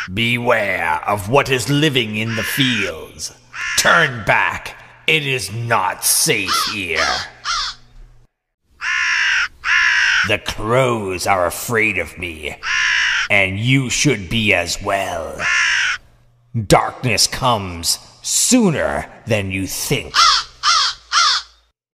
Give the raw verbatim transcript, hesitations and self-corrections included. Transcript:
Beware of what is living in the fields. Turn back. It is not safe here. The crows are afraid of me, and you should be as well. Darkness comes sooner than you think.